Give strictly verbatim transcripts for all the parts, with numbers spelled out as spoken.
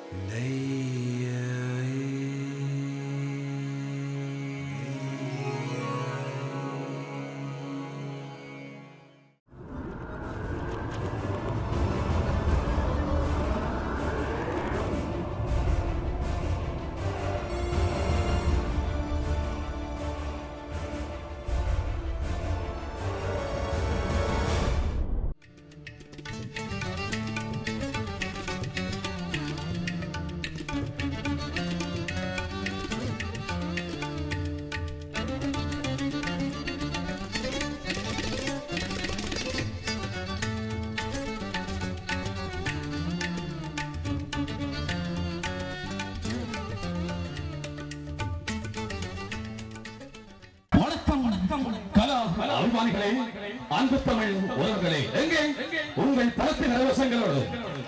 அன்பானிகளே, அன்பு தமிழ் உறவுகளே, எங்கே உங்கள் பலத்தின் அரவசங்களோடு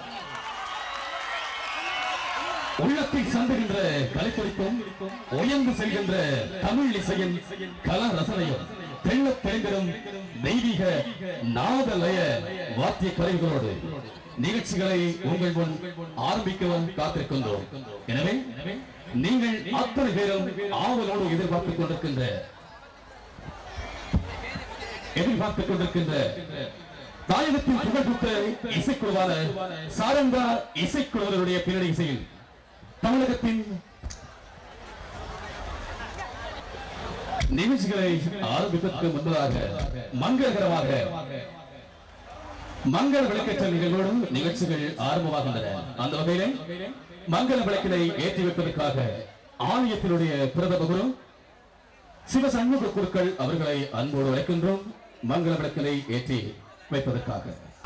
உள்ளத்தில் சந்துகின்ற கலைக்குறிப்பும் உயர்ந்து செல்கின்ற தமிழ் இசையின் கல ரசனையும் தெள்ளத் தெரிந்திடும் தெய்வீக நாதலய வாத்திய கருவிகளோடு நிகழ்ச்சிகளை உங்கள் முன் ஆரம்பிக்கவும் காத்திருக்கின்றோம். எனவே நீங்கள் அத்தனை பேரும் ஆவலோடு எதிர்பார்த்துக் கொண்டிருக்கின்ற எதிர்பார்த்துக் கொண்டிருக்கின்ற தாயகத்தின் புகழ்பெற்ற இசைக்குழுவான சாரங்கா இசைக்குழுவருடைய பின்னணி இசையில் தமிழகத்தின் நிகழ்ச்சிகளை ஆரம்பிப்பதற்கு முன்பதாக மங்களகரமாக மங்கள விளக்கேற்ற நிகழ்வோடு நிகழ்ச்சிகள் ஆரம்பமாகின்றன. அந்த வகையிலே மங்கள விளக்கினை ஏற்றி வைப்பதற்காக ஆலயத்தினுடைய பிரதம குரு சிவசண்முக குருக்கள் அவர்களை அன்போடு அழைக்கின்றோம். மங்கள விளக்கினை ஏற்றி வைப்பதற்காக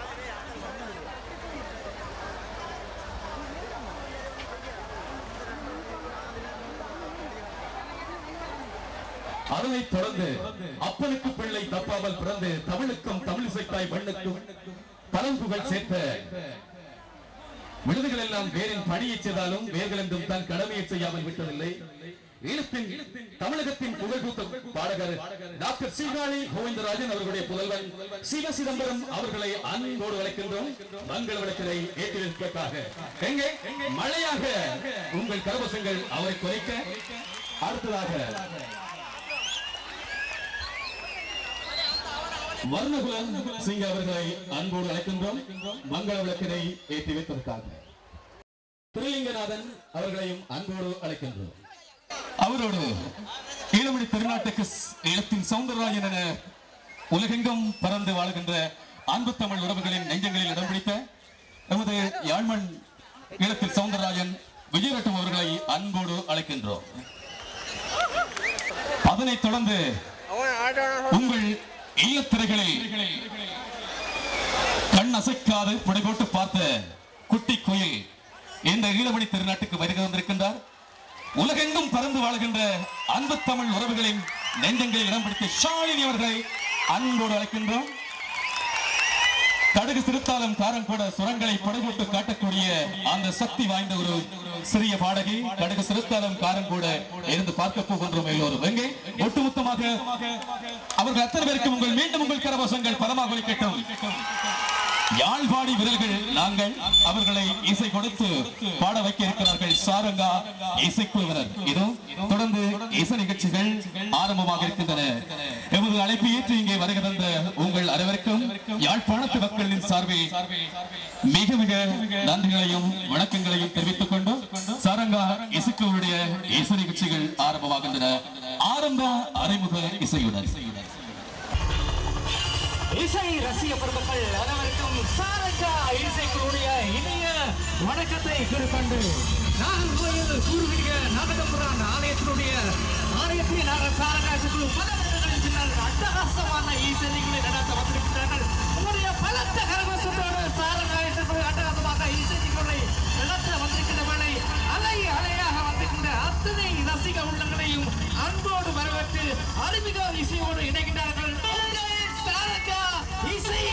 அதனைத் தொடர்ந்து அப்பனுக்கு பிள்ளை தப்பாமல் பிறந்து தமிழுக்கும் தமிழிசைத்தாய் மண்ணுக்கும் பலம்புகள் சேர்த்த விடுதிகள் எல்லாம் வேரின் பணியை செய்தாலும் வேர்கள் என்றும் தன் கடமையை செய்யாமல் விட்டதில்லை. ஈழத்தின் தமிழகத்தின் புகழ்பூத்த பாடகர் டாக்டர் சீகாழி கோவிந்தராஜன் அவர்களுடைய புதல்வன் சிவ சிதம்பரம் அவர்களை அன்போடு அழைக்கின்றோம். மங்கள விளக்கினை ஏற்றி வைப்பதற்காக எங்கே மழையாக உங்கள் கரவசங்கள் அவரை குறைக்க அடுத்ததாக வர்ணகுலம் சிங்க அவர்களை அன்போடு அழைக்கின்றோம். மங்கள விளக்கினை ஏற்றி வைப்பதற்காக திருலிங்கநாதன் அவர்களையும் அன்போடு அழைக்கின்றோம். அவரோடு ஈழமணி திருநாட்டுக்கு ஈழத்தின் சவுந்தரராஜன் என உலகெங்கும் பறந்து வாழ்கின்ற அன்பு தமிழ் உறவுகளின் நெஞ்சங்களில் இடம் பிடித்த நமது யாழ்மண் ஈழத்தில் சவுந்தரராஜன் விஜயரட்டம் அவர்களை அன்போடு அழைக்கின்றோம். அதனைத் தொடர்ந்து உங்கள் ஈழத்திரைகளில் கண் அசைக்காது புடைபோட்டு பார்த்த குட்டி குயில் இந்த ஈழமணி திருநாட்டுக்கு வருகை வந்திருக்கின்றார். உலகெங்கும் பறந்து வாழ்கின்ற அன்பு தமிழ் உறவுகளின் நெஞ்சங்களில் இடம் பிடித்த ஷாலினி அவர்களை அன்போடு அழைக்கின்றோம். கடுகு சிறுத்தாலும் காரம் கூட சுரங்களை படைபோட்டு காட்டக்கூடிய அந்த சக்தி வாய்ந்த ஒரு சிறிய பாடகி. கடுகு சிறுத்தாலும் காரம் கூட இருந்து பார்க்க போகின்றோம் எல்லோரும். எங்கே ஒட்டுமொத்தமாக அவர்கள் அத்தனை பேருக்கு உங்கள் மீண்டும் உங்கள் கரவசங்கள் பலமாக ஒலிக்கட்டும். யாழ்பாடி விரல்கள் நாங்கள் அவர்களை இசை கொடுத்து பாட வைக்க இருக்கிறார்கள் சாரங்கா இசைக்குழுவினர். இதோ தொடர்ந்து இசை நிகழ்ச்சிகள் ஆரம்பமாக இருக்கின்றன. எமது அழைப்பு ஏற்று இங்கே வருகை தந்த உங்கள் அனைவருக்கும் யாழ்ப்பாணத்து மக்களின் சார்பில் மிக மிக நன்றிகளையும் வணக்கங்களையும் தெரிவித்துக் கொண்டு சாரங்கா இசைக்குழுவுடைய இசை நிகழ்ச்சிகள் ஆரம்பமாகின்றன. ஆரம்ப அறிமுக இசையுடன் இசை ரசிக பெருமக்கள் அனைவருக்கும் சாரங்கா இசைக்குழுவுடைய இனிய வணக்கத்தை குறிக்கொண்டு நாகர்கோயில் பூர்வீக நாகதம்புரான் ஆலயத்தினுடைய ஆலயத்தில் நாங்கள் சாரங்கா இசைக்குழு பல வருடங்களின் பின்னர் அட்டகாசமான இசை நிகழ்ச்சிகளை நடத்த வந்திருக்கிறார்கள். உங்களுடைய பலத்த கரகோஷத்தோடு சாரங்கா இசைக்குழு அட்டகாசமாக இசை நிகழ்ச்சிகளை நடத்த வந்திருக்கின்ற வேளை அலை அலையாக வந்திருக்கின்ற அத்தனை ரசிக உள்ளங்களையும் அன்போடு வரவேற்று அறிமுக இசையோடு இணைகின்றார்கள். சாரங்கா இசை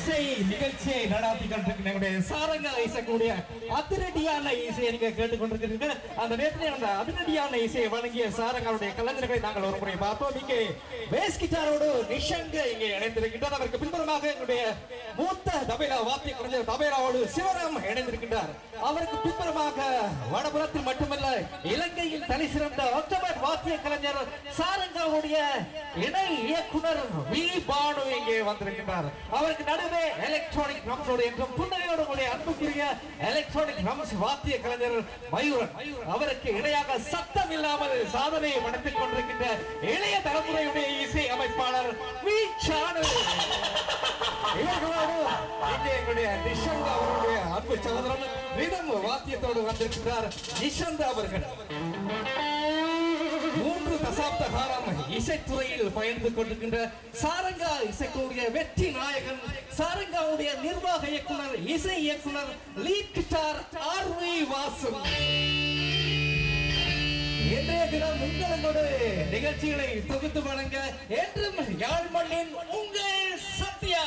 இசை நிகழ்ச்சியை நடாத்தி கொண்டிருக்கிற சாரங்கா இசைக்கூடிய அதிரடியான இசையை நீங்க கேட்டுக்கொண்டிருக்கிறீர்கள். அந்த நேரத்தில் அந்த அதிரடியான இசையை வழங்கிய சாரங்களுடைய கலைஞர்களை நாங்கள் ஒரு முறை பார்த்தோம். இங்கே பேஸ் கிட்டாரோடு நிஷங்க இங்கே இணைந்திருக்கின்றார். அவருக்கு பின்புறமாக எங்களுடைய மூத்த தபேலா வாத்திய கலைஞர் தபேலாவோடு சிவராம் இணைந்திருக்கின்றார். அவருக்கு பின்புறமாக வடபுறத்தில் மட்டுமல்ல இலங்கையில் தலை சிறந்த அக்டோபர் வாத்திய கலைஞர் சாரங்காவுடைய இணை இயக்குனர் வி பானு இங்கே வந்திருக்கின்றார். அவருக்கு நடுவே எலக்ட்ரானிக் ட்ரம்ஸோடு என்றும் புன்னகையோடு கூடிய அன்புக்குரிய எலக்ட்ரானிக் ட்ரம்ஸ் வாத்திய கலைஞர் மயூரன். அவருக்கு இணையாக சத்தம் இல்லாமல் சாதனையை படைத்துக் கொண்டிருக்கின்ற இளைய தலைமுறையுடைய இசை அமைப்பாளர் வி சானு. இவர்களோடு இங்கே எங்களுடைய நிஷங்க அவருடைய அன்பு சகோதரன் ரிதம் வாத்தியத்தோடு வந்திருக்கிறார் நிஷந்த அவர்கள். மூன்று தசாப்த காலம் இசைத்துறையில் பயணித்து கொண்டிருக்கின்ற சாரங்கா இசைக்குரிய வெற்றி நாயகன், சாரங்காவுடைய நிர்வாக இயக்குனர், இசை இயக்குனர், lead guitar R V Vasu. இன்றைய தினம் உங்களோடு நிகழ்ச்சிகளை தொகுத்து வழங்க என்றும் யாழ் மண்ணின் உங்கள் சத்யா.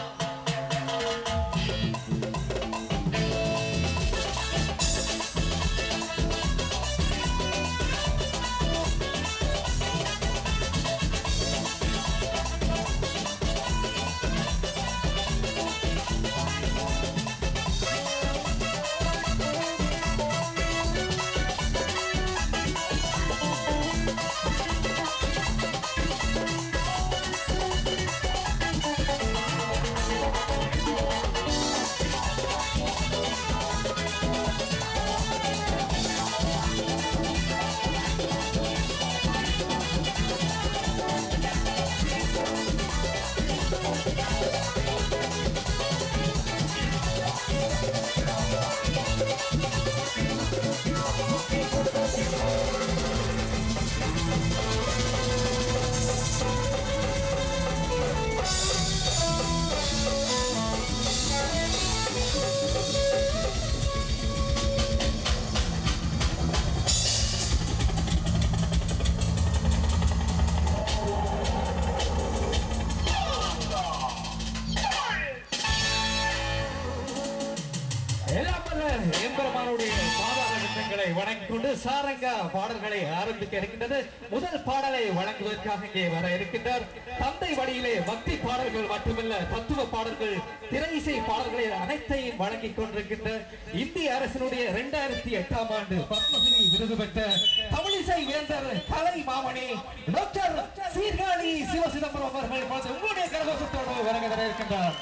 சாரங்கா பாடல்களை ஆரம்பிக்க இருக்கின்றது. முதல் பாடலை வழங்குவதற்காக இங்கே வர இருக்கின்றார். தந்தை வழியிலே பக்தி பாடல்கள் மட்டுமல்ல, தத்துவ பாடல்கள், திரை இசை பாடல்களை அனைத்தையும் வழங்கிக் கொண்டிருக்கின்ற இந்திய அரசினுடைய இரண்டாயிரத்தி எட்டாம் ஆண்டு பத்மஸ்ரீ விருது பெற்ற தமிழிசை வேந்தர் கலை மாமணி டாக்டர் சீர்காழி சிவசிதம்பரம் அவர்கள் உங்களுடைய கரகோஷத்தோடு வழங்க வர இருக்கின்றார்.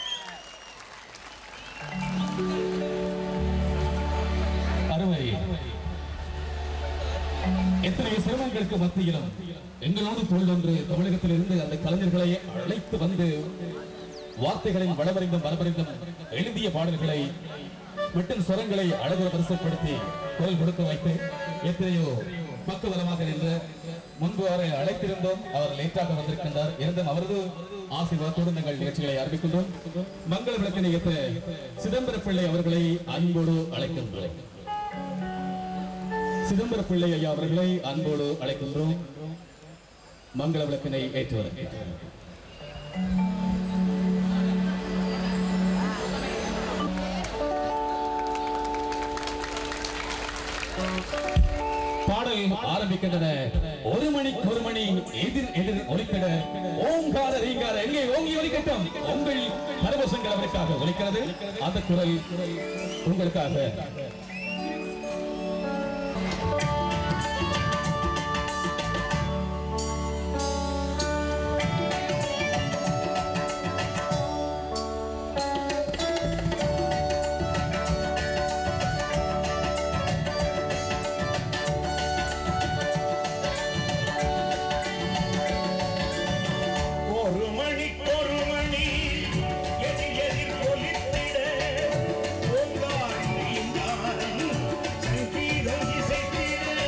அருமை. எத்தனை சிரமங்களுக்கு மத்தியிலும் எங்களோடு தோல்வென்று தமிழகத்தில் இருந்து அந்த கலைஞர்களை அழைத்து வந்து வார்த்தைகளின் வளமறிந்தும் வளமறிந்தும் எழுதிய பாடல்களை மற்றும் சுரங்களை அழகு வரிசைப்படுத்தி குரல் கொடுக்க வைத்து எத்தனையோ பக்குவரமாக நின்று முன்பு அவரை அழைத்திருந்தோம். அவர் லேட்டாக வந்திருக்கின்றார். இருந்தும் அவரது ஆசீர்வாதத்தோடு நாங்கள் நிகழ்ச்சிகளை ஆரம்பிக்கின்றோம். மங்கள விளக்கினை ஏற்ற சிதம்பர பிள்ளை அவர்களை அன்போடு அழைக்கின்றோம். சிதம்பர பிள்ளை ஐயா அவர்களை அன்போடு அழைக்கின்றோம். மங்கள விளக்கினை ஏற்றுவார். பாடல் ஆரம்பிக்கின்றன. ஒரு மணிக்கு ஒரு மணி எதிர் எதிர் ஒலிக்கிட ஓங்கார ரீங்கார எங்கே ஓங்கி ஒலிக்கட்டும். உங்கள் பரவசங்கள் அவருக்காக ஒலிக்கிறது. அந்த குரல் உங்களுக்காக. Thank you.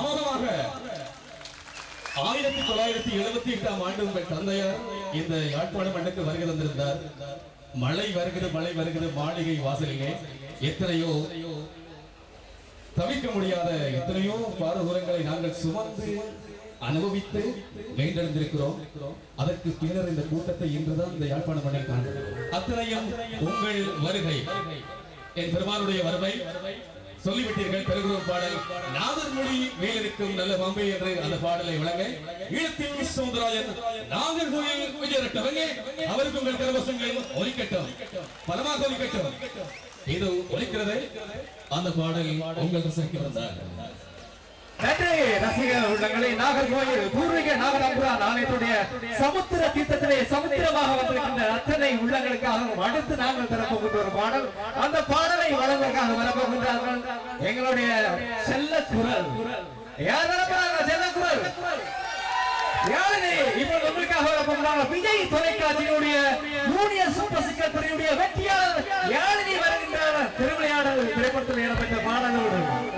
தாமதமாக ஆயிரத்தி தொள்ளாயிரத்தி எழுபத்தி எட்டாம் ஆண்டு உங்கள் தந்தையார் இந்த யாழ்ப்பாண மண்ணுக்கு வருகை தந்திருந்தார். மழை வருகிறது மழை வருகிறது மாளிகை வாசலிலே எத்தனையோ தவிர்க்க முடியாத எத்தனையோ பாரதூரங்களை நாங்கள் சுமந்து அனுபவித்து மீண்டெழுந்திருக்கிறோம். அதற்கு பின்னர் இந்த கூட்டத்தை இன்றுதான் இந்த யாழ்ப்பாண மண்ணில் காண்கிறோம். அத்தனையும் உங்கள் வருகை, என் பெருமானுடைய வருகை சொல்லிவிட்டீர்கள். பெருகுரும் பாடல் நாதர் மொழி மேலிருக்கும் நல்ல பம்பை என்று அந்த பாடலை வழங்க ஈழத்தில் சௌந்தராயன் நாகர்கோயில் விஜயரட்டவங்க அவருக்கு உங்கள் கரவசங்கள் ஒலிக்கட்டும், பலமாக ஒலிக்கட்டும். இது ஒலிக்கிறது. அந்த பாடல் உங்கள் ரசிக்க வந்தார். நன்றி ரசிகர் உள்ளங்களை. நாகர்கோயில் பூர்வீக நாகதம்புரான் ஆலயத்துடைய சமுத்திர தீர்த்தத்திலே சமுத்திரமாக வந்திருக்கின்ற அத்தனை உள்ளங்களுக்காக அடுத்து நாங்கள் தரப்போகின்ற ஒரு பாடல். அந்த பாடலை வழங்குவதற்காக வரப்போகின்றார்கள் எங்களுடைய செல்ல குரல். யார் வரப்போறாங்க? செல்ல குரல் இப்போது உங்களுக்காக வரப்போகிறார்கள் விஜய் தொலைக்காட்சியினுடைய ஜூனியர் சூப்பர் சிங்கர் துறையுடைய வெற்றியாளர் யாழினி வருகின்றார். திருவிளையாடல் திரைப்படத்தில் இடம்பெற்ற பாடலோடு.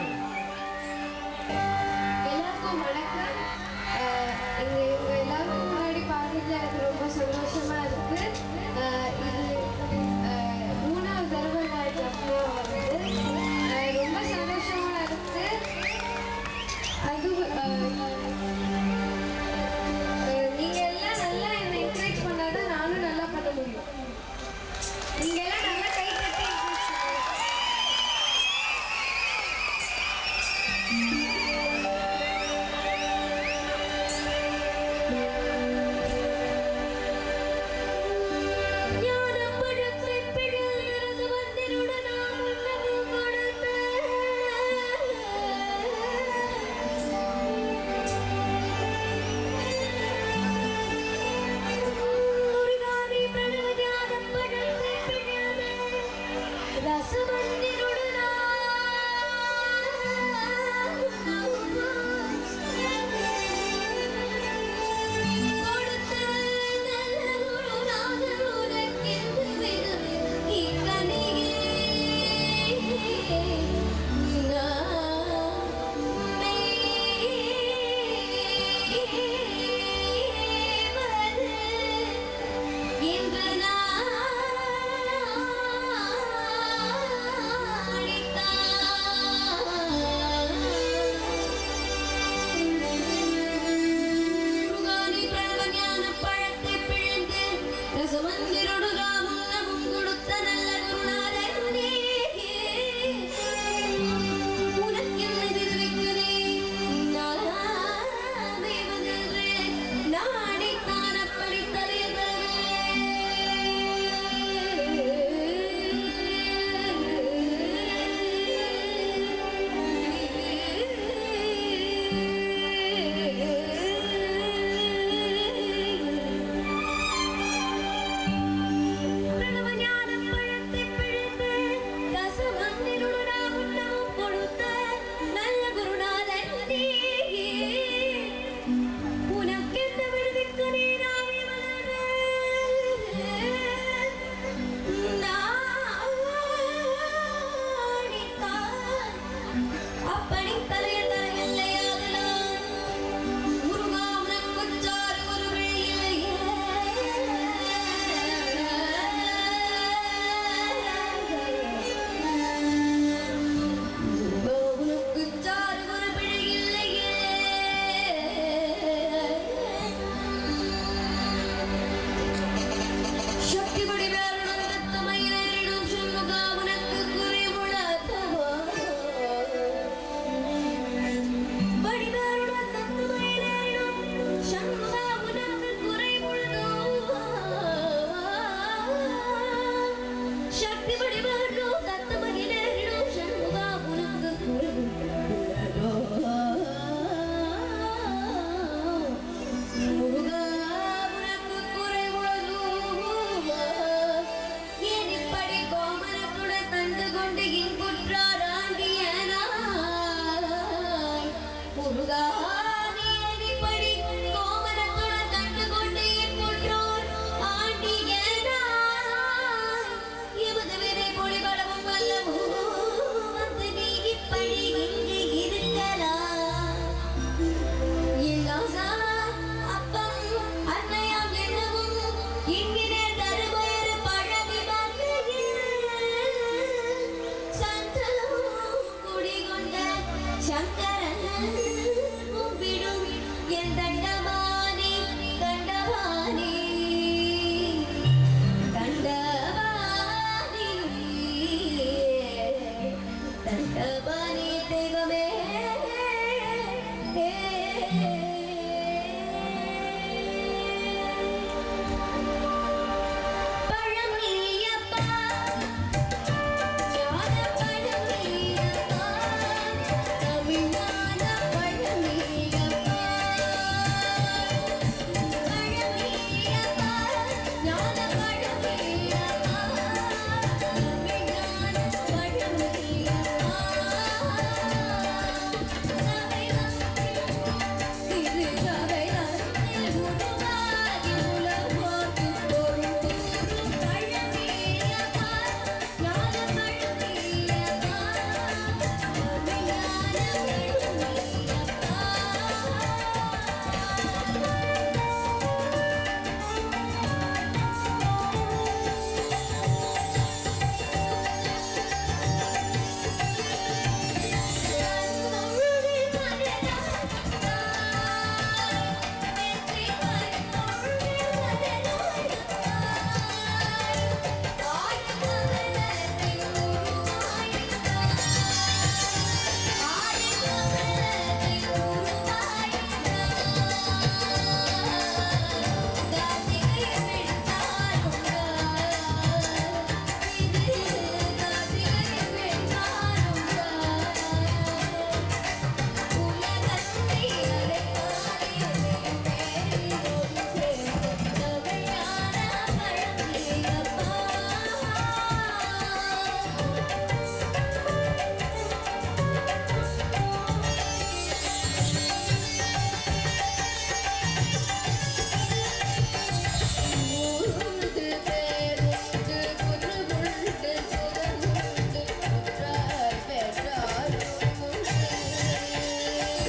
சந்தோஷமா இருக்கு. இது மூணாவது தடவை நான் ஜப்னா வந்து ரொம்ப சந்தோஷமா இருக்கு. அது நீங்க எல்லாம் நல்லா என்னை என்கரேஜ் பண்ணாதான் நானும் நல்லா பண்ண முடியும். நீங்க எல்லாம் நல்லா கை தட்டி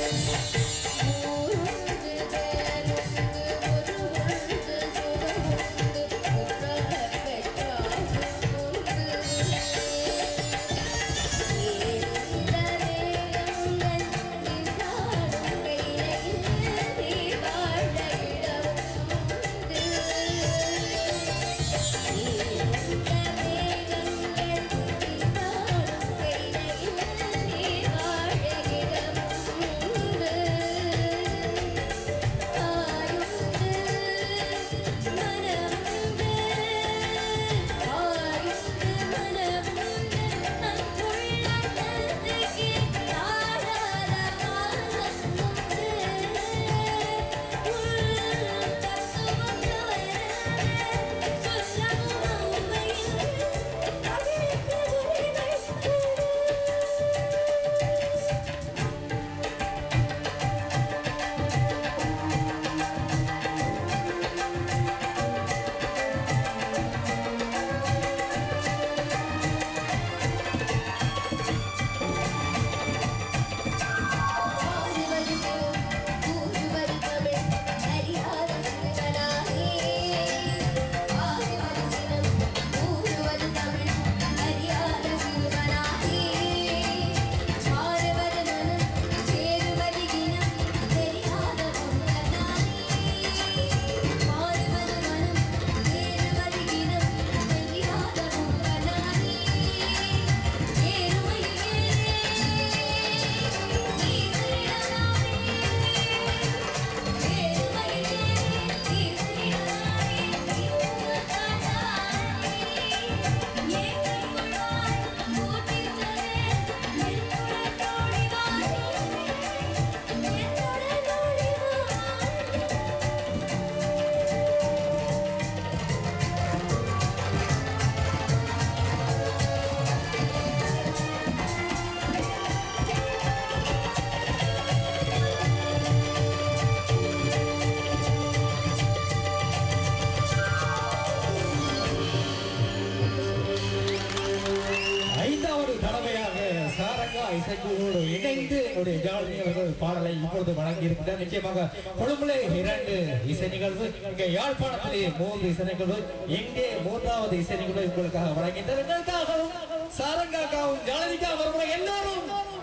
இசைக்குழுவோடு இணைந்து என்னுடைய ஜாலியர்கள் பாடலை இப்பொழுது வழங்கியிருக்கிறார். நிச்சயமாக கொழும்புலே இரண்டு இசை நிகழ்வு, இங்கே யாழ்ப்பாணத்திலே மூன்று இசை நிகழ்வு, இங்கே மூன்றாவது இசை நிகழ்வு உங்களுக்காக வழங்கியிருந்தாகவும் சாரங்காக்காவும் ஜாலதிக்கா அவர்களை எல்லாரும்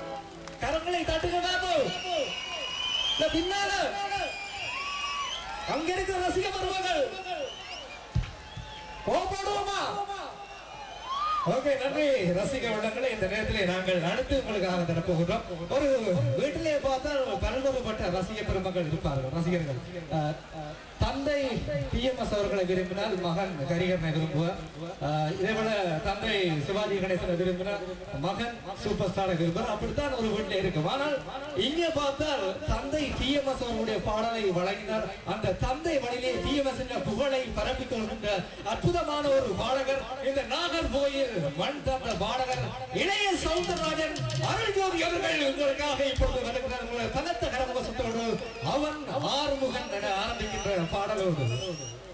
கரங்களை தட்டுகிறாரோ பின்னால அங்க இருக்கிற ரசிக பருவங்கள் போடுவோமா? ஓகே, நன்றி ரசிக உள்ளங்களை. இந்த நேரத்திலே நாங்கள் அடுத்து உங்களுக்காக தரப்போகிறோம். ஒரு வீட்டிலே பார்த்தால் பல்வேறுபட்ட ரசிக பெருமக்கள் இருப்பார்கள். ரசிகர்கள் தந்தை டி எம் எஸ் அவர்களை விரும்பினால் மகன் கரிகரனை விரும்புவார். இதேபோல தந்தை சிவாஜி கணேசனை விரும்பினால் மகன் சூப்பர் ஸ்டாரை விரும்புவார். அப்படித்தான் ஒரு வீட்டில் இருக்கும். ஆனால் இங்கே பார்த்தால் தந்தை டி எம் எஸ் அவர்களுடைய பாடலை வழங்கினார். அந்த தந்தை வழியிலே டி எம் எஸ் புகழை பரப்பிக் கொள்கின்ற அற்புதமான ஒரு பாடகர் இந்த நாகர்கோயில் மண் தந்த பாடகர் இளைய சௌந்தரராஜன் அருள்ஜோதி அவர்கள் உங்களுக்காக இப்பொழுது வருகிறார். உங்களை பலத்த கரமுகத்தோடு அவன் ஆறுமுகன் என ஆரம்பிக்கின்ற பாடலோடு